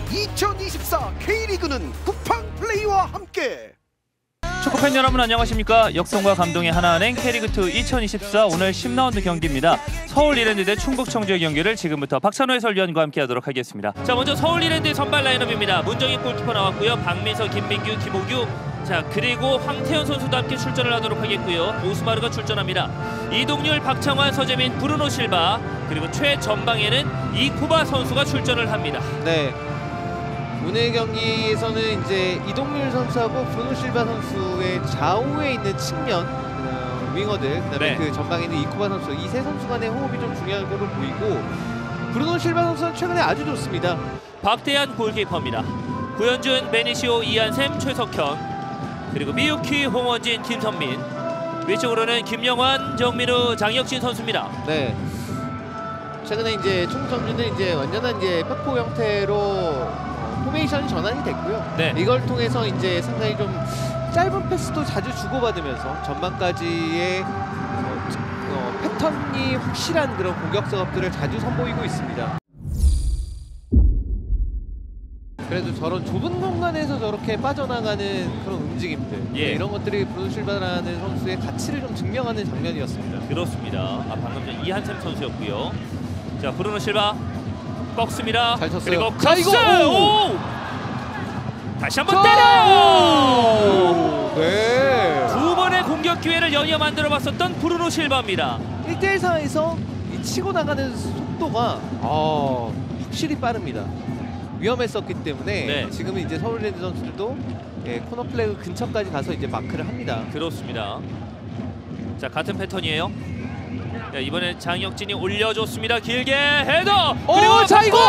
2024 K리그는 쿠팡 플레이와 함께. 축구팬 여러분 안녕하십니까. 역성과 감동의 하나은행 K리그2 2024 오늘 10라운드 경기입니다. 서울 이랜드 대 충북 청주의 경기를 지금부터 박찬호 해설위원과 함께 하도록 하겠습니다. 자, 먼저 서울 이랜드의 선발 라인업입니다. 문정인 골키퍼 나왔고요. 박민서, 김민규, 김호규, 자 그리고 황태현 선수도 함께 출전을 하도록 하겠고요. 오스마르가 출전합니다. 이동률, 박창환, 서재민, 브루노 실바, 그리고 최전방에는 이쿠바 선수가 출전을 합니다. 네. 오늘 경기에서는 이제 이동률 선수하고 브루노 실바 선수의 좌우에 있는 측면 윙어들, 그다음에 그 전방에 있는 이쿠바 선수, 이 세 선수 간의 호흡이 좀 중요한 걸로 보이고, 브루노 실바 선수는 최근에 아주 좋습니다. 박대한 골키퍼입니다. 구현준, 베니시오, 이한샘, 최석현, 그리고 미유키, 홍원진, 김선민, 위쪽으로는 김영환, 정민우, 장혁진 선수입니다. 네. 최근에 이제 충북 청주는 이제 완전한 이제 팩포 형태로 포메이션이 전환이 됐고요. 네. 이걸 통해서 이제 상당히 좀 짧은 패스도 자주 주고받으면서 전반까지의 패턴이 확실한 그런 공격 작업들을 자주 선보이고 있습니다. 그래도 저런 좁은 공간에서 저렇게 빠져나가는 그런 움직임들, 예. 이런 것들이 브루노 실바라는 선수의 가치를 좀 증명하는 장면이었습니다. 그렇습니다. 방금 전 이한샘 선수였고요. 자, 브루노 실바 꺾습니다. 잘 쳤어요. 그리고 자, 크로스! 이거! 오! 다시 한번 때려! 네. 두 번의 공격 기회를 연이어 만들어봤었던 브루노 실바입니다. 1대1 상황에서 이 치고 나가는 속도가 확실히 빠릅니다. 위험했었기 때문에 네. 지금은 이제 서울 이랜드 선수들도 코너 플래그 근처까지 가서 이제 마크를 합니다. 그렇습니다. 자, 같은 패턴이에요. 자, 이번엔 장혁진이 올려줬습니다. 길게 헤더! 그리고 자, 이거!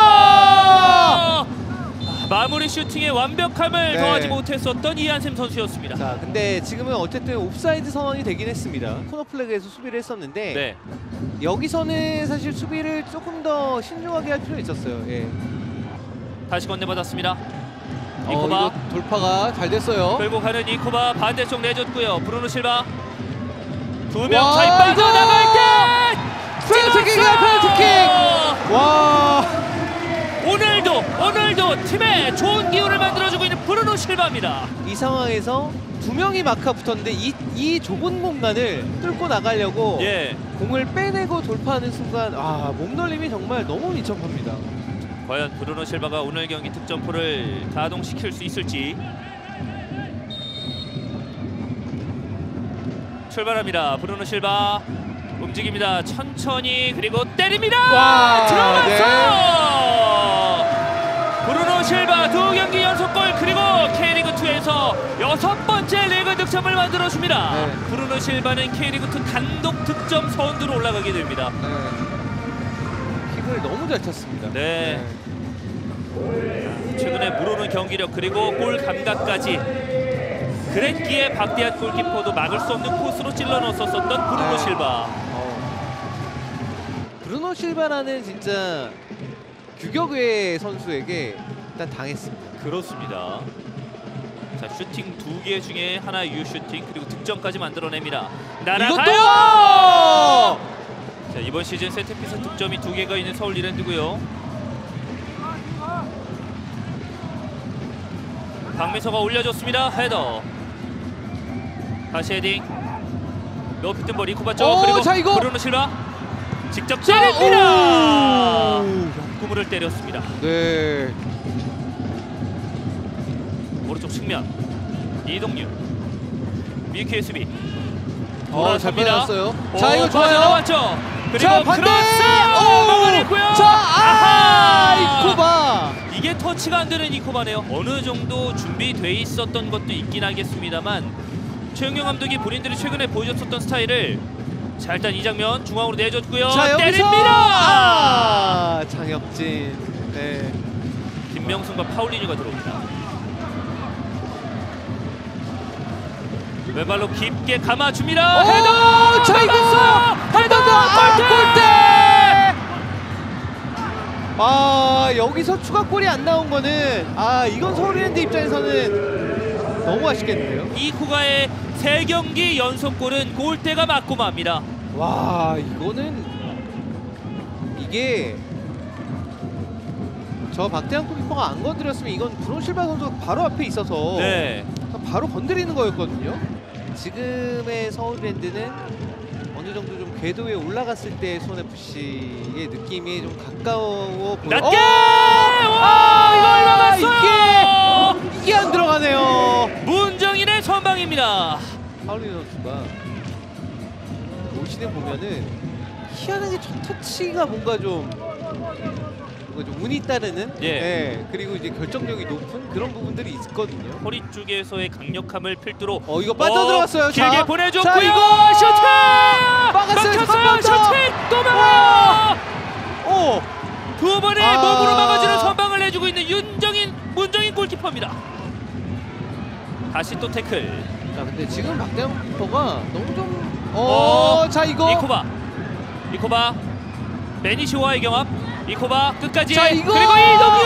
마무리 슈팅의 완벽함을 네. 더하지 못했었던 이한샘 선수였습니다. 자, 근데 지금은 어쨌든 옵사이드 상황이 되긴 했습니다. 코너 플래그에서 수비를 했었는데 네. 여기서는 사실 수비를 조금 더 신중하게 할 필요가 있었어요. 예. 다시 건네받았습니다. 이코바 이거 돌파가 잘 됐어요. 끌고 가는 이코바 반대쪽 내줬고요. 브루노 실바 두 명 와, 사이 빠져나갈 때 페널티킥이야, 페널티킥! 와, 오늘도 팀에 좋은 기운을 만들어주고 있는 브루노 실바입니다. 이 상황에서 두 명이 마크가 붙었는데 이 좁은 공간을 뚫고 나가려고 예. 공을 빼내고 돌파하는 순간 몸놀림이 정말 너무 민첩합니다. 과연 브루노 실바가 오늘 경기 득점포를 가동시킬 수 있을지. 출발합니다. 브루노 실바 움직입니다. 천천히, 그리고 때립니다. 와, 들어갔어요. 브루노 실바 두 경기 연속골, 그리고 K리그2에서 6번째 리그 득점을 만들어줍니다. 네. 브루노 실바는 K리그2 단독 득점 선두로 올라가게 됩니다. 네. 킥을 너무 잘 쳤습니다. 네. 최근에 물오는 경기력, 그리고 골 감각까지 그랬기에 박대한 골키퍼도 막을 수 없는 코스로 찔러 넣었었던 브루노 실바. 브루노 실바라는 진짜 규격의 선수에게 일단 당했습니다. 그렇습니다. 자, 슈팅 2개 중에 하나 유효 슈팅, 그리고 득점까지 만들어냅니다. 날아가요! 자, 이번 시즌 세트피스 득점이 2개가 있는 서울 이랜드고요. 박민서가 올려줬습니다. 헤더. 다시 헤딩. 높이 뜬 볼 이코바 쪽, 그리고 자, 이거! 브루노 실바 직접 때립니다. 옆구물을 때렸습니다. 네. 오른쪽 측면 이동률, 미유키의 수비. 잘 받았어요. 오, 자, 이거 좋아요. 나왔죠. 그리고 자, 반대! 크로스 막아냈고요. 자, 이코바. 이게 터치가 안 되는 이코바네요. 어느 정도 준비돼 있었던 것도 있긴 하겠습니다.만 최영경 감독이 본인들이 최근에 보여줬었던 스타일을, 자, 일단 이 장면 중앙으로 내줬고요. 자, 때립니다. 장혁진. 네. 김명순과 파울리뉴가 들어옵니다. 왼발로 깊게 감아줍니다. 헤더! 자, 이거! 헤더! 골대! 여기서 추가골이 안 나온 거는 이건 서울 이랜드 입장에서는 너무 아쉽겠는데요. 이코가의 3경기 연속골은 골대가 맞고 맙니다. 와, 이거는 이게 저 박태환 골키퍼가 안 건드렸으면 이건 브루노 실바 선수가 바로 앞에 있어서 네. 바로 건드리는 거였거든요. 지금의 서울랜드는 어느 정도 좀 궤도에 올라갔을 때 수원FC의 느낌이 좀 가까워 보여. 낮게! 와, 이거 올라갔어요! 이게 안 들어가네요. 문정인의 선방입니다. 파울리 선수가 올 시즌 보면은 희한하게 첫 터치가 뭔가 좀 운이 따르는 예. 그리고 이제 결정력이 높은 그런 부분들이 있거든요. 허리 쪽에서의 강력함을 필두로 이거 빠져 들어갔어요. 길게 자, 보내줬고요. 자, 이거 슈팅! 막았어요. 막혔어요. 슈팅! 또 막아요. 두 번의 몸으로 막아주는 선방을 해주고 있는 문정인 골키퍼입니다. 다시 또 태클. 자, 근데 지금 박대영 골키퍼가 너무 좀 자, 이거 이코바 매니쇼와의 경합. 이코바 끝까지. 자, 이거 그리고 이동규.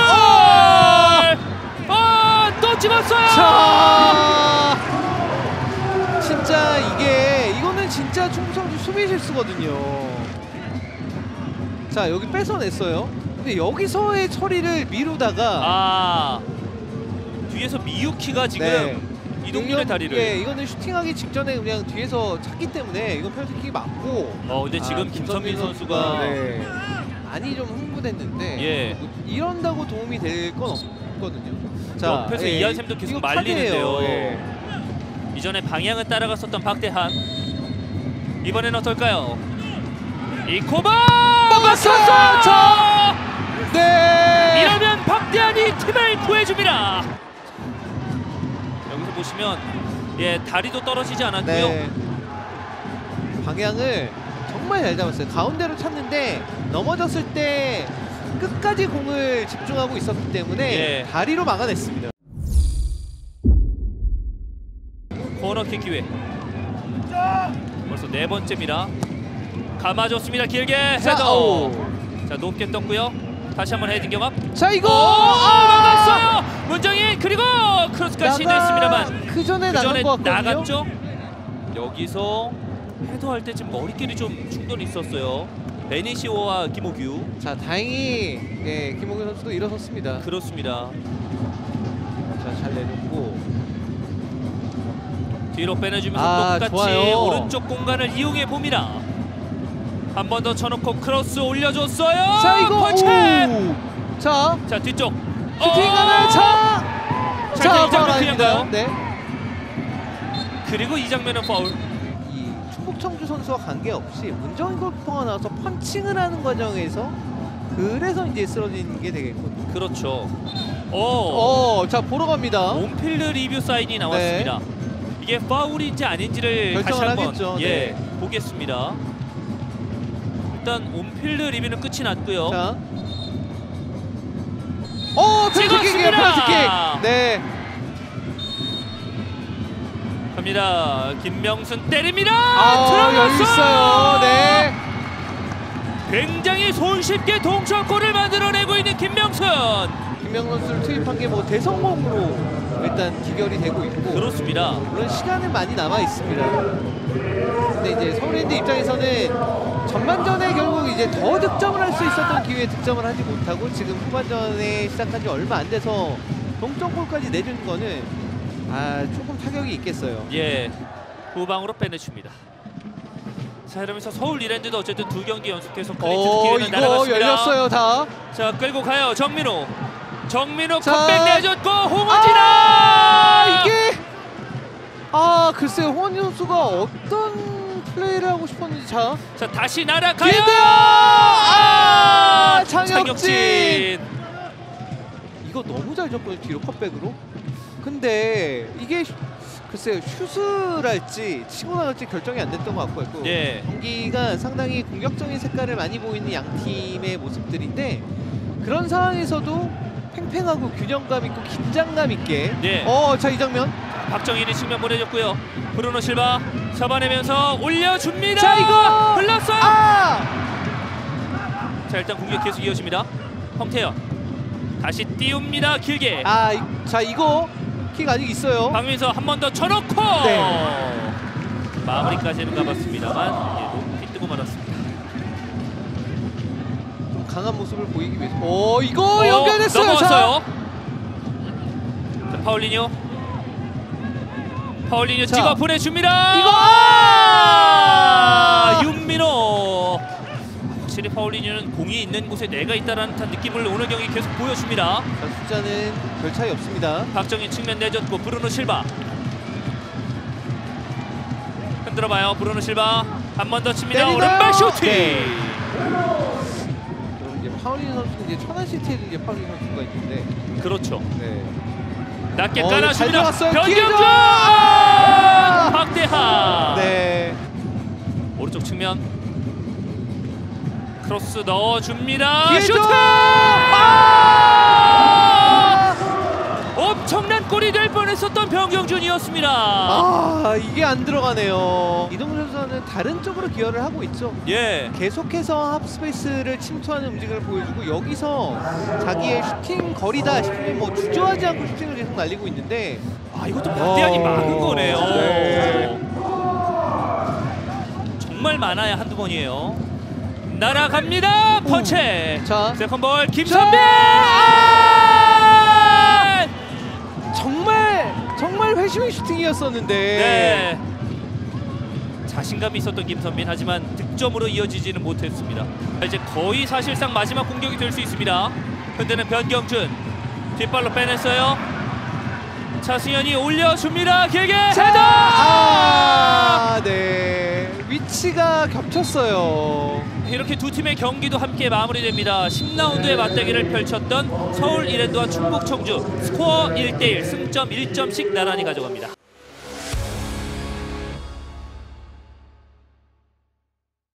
또 찍었어요. 자, 진짜 이거는 진짜 충성주 수비 실수거든요. 자, 여기 뺏어냈어요. 근데 여기서의 처리를 미루다가 뒤에서 미유키가 지금 이동규의 다리를. 이거는 슈팅하기 직전에 그냥 뒤에서 찼기 때문에 이건 페널티킥이 맞고. 근데 지금 김선민 선수가 많이 좀 흥분했는데 이런다고 도움이 될 건 없거든요. 자, 옆에서 이한샘도 계속 말리는데요. 이전에 방향을 따라갔었던 박대한. 이번엔 어떨까요? 이코바 막았어요. 네. 이러면 박대한이 팀을 구해줍니다. 여기서 보시면 다리도 떨어지지 않았고요. 네. 방향을 정말 잘 잡았어요. 가운데로 찼는데 넘어졌을 때 끝까지 공을 집중하고 있었기 때문에 다리로 막아냈습니다. 코너킥 기회. 벌써 4번째입니다. 감아줬습니다. 길게 헤더. 자, 높게 떴고요. 다시 한번 헤딩 경합. 자, 이거 막았어요. 문정인. 그리고 크로스까지 시도했습니다만 그 전에 나간 것 같거든요. 나갔죠. 여기서 헤더할 때 지금 머리끼리 좀 충돌이 있었어요. 베니시오와 김호규. 자, 다행히 김호규 선수도 일어섰습니다. 그렇습니다. 자, 잘 내줬고 뒤로 빼내주면서 똑같이 좋아요. 오른쪽 공간을 이용해 봅니다. 한 번 더 쳐놓고 크로스 올려줬어요. 자, 이거 펀치! 자, 뒤쪽 슈팅하는 자, 이 장면 그냥가요? 네. 그리고 이 장면은 파울. 이 충북청주 선수와 관계없이 문정인 골키퍼가 나와서 펀칭을 하는 과정에서 그래서 이제 쓰러지는 게 되겠거든요. 그렇죠. 자, 보러 갑니다. 온필드 리뷰 사인이 나왔습니다. 이게 파울인지 아닌지를 다시 결정을 한번 하겠죠. 보겠습니다. 일단 온필드 리뷰는 끝이 났고요. 자, 찍었습니다. 페널티킥. 네. 갑니다. 김명순 때립니다. 여유 있어요. 네. 굉장히 손쉽게 동점골을 만들어내고 있는 김명순. 김명순 선수를 투입한 게 뭐 대성공으로 일단 기결이 되고 있고. 그렇습니다. 물론 시간은 많이 남아 있습니다. 근데 이제 서울랜드 입장에서는 전반전에 결국 이제 더 득점을 할 수 있었던 기회에 득점을 하지 못하고 지금 후반전에 시작한 지 얼마 안 돼서 동점골까지 내준 거는 조금 타격이 있겠어요. 후방으로 빼내줍니다. 자, 이러면서 서울 이랜드도 어쨌든 2경기 연속해서 클린트 기회는 날아갔습니다. 열렸어요, 다. 자, 끌고 가요. 정민호 자, 컵백 내줬고 홍원진아! 이게 글쎄요, 홍원진 선수가 어떤 플레이를 하고 싶었는지. 자, 다시 날아가요. 장혁진. 이거 너무 잘 줬거든요, 뒤로 컵백으로. 근데 이게 글쎄요, 슛을 할지 치고 나갈지 결정이 안 됐던 것 같고 경기가 상당히 공격적인 색깔을 많이 보이는 양 팀의 모습들인데 그런 상황에서도 팽팽하고 균형감 있고 긴장감 있게 자, 이 장면 박정인이 측면 보내줬고요. 브루노 실바 잡아내면서 올려줍니다. 자, 이거 흘렀어요. 자, 일단 공격 계속 이어집니다. 황태현 다시 띄웁니다. 길게. 자, 이거 킥 아직 있어요. 박민서 한 번 더 쳐놓고 마무리까지는 가봤습니다만 높이 뜨고 말았습니다. 강한 모습을 보이기 위해서. 이거 연결됐어요. 넘어왔어요. 자, 파울리뉴 자, 찍어 보내줍니다. 이거! 윤민호. 확실히 파울리뉴는 공이 있는 곳에 내가 있다라는 듯한 느낌을 오늘 경기 계속 보여줍니다. 자, 숫자는 별 차이 없습니다. 박정희 측면 내줬고 브루노 실바 흔들어봐요. 브루노 실바 한 번 더 칩니다. 때리나요? 오른발 슈팅. 네. 그럼 이제 파울린 선수는 이제 천안시티에 이제 파울린 선수가 있는데, 그렇죠. 네. 낮게 잘 깔아줍니다. 들어갔어요. 변경준 기회죠! 박대하. 네. 오른쪽 측면 크로스 넣어줍니다. 기회죠! 슈팅! 엄청난 골이 될 뻔했었던 변경준이었습니다. 이게 안 들어가네요. 이동준 선수는 다른 쪽으로 기여를 하고 있죠. 예. 계속해서 합스페이스를 침투하는 움직임을 보여주고, 여기서 자기의 슈팅 거리다 싶으면 뭐 주저하지 않고 슈팅을 계속 날리고 있는데, 이것도 박대한이 막은 거네요. 네. 정말 많아야 한두 번이에요. 날아갑니다. 펀치. 자, 세컨볼 김선빈. 정말 회심의 슈팅이었었는데, 네. 자신감이 있었던 김선빈, 하지만 득점으로 이어지지는 못했습니다. 이제 거의 사실상 마지막 공격이 될 수 있습니다. 현대는 변경준 뒷발로 빼냈어요. 차승현이 올려줍니다. 길게 헤더. 네. 위치가 겹쳤어요. 이렇게 두 팀의 경기도 함께 마무리됩니다. 10라운드의 맞대결을 펼쳤던 서울 이랜드와 충북 청주, 스코어 1대1, 승점 1점씩 나란히 가져갑니다.